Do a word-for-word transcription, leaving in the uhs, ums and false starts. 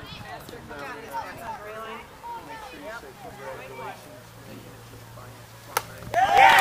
Really? Make sure you say congratulations. Making it to the finals tomorrow night.